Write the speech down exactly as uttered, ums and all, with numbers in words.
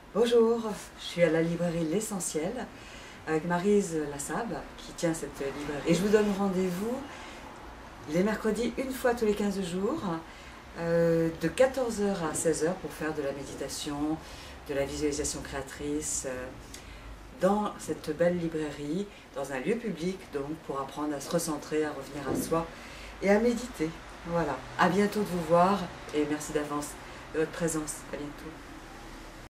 Bonjour, je suis à la librairie L'Essentiel avec Maryse Lassab qui tient cette librairie. Et je vous donne rendez-vous les mercredis une fois tous les quinze jours euh, de quatorze heures à seize heures pour faire de la méditation, de la visualisation créatrice euh, dans cette belle librairie, dans un lieu public donc pour apprendre à se recentrer, à revenir à soi et à méditer. Voilà, à bientôt de vous voir et merci d'avance de votre présence. À bientôt.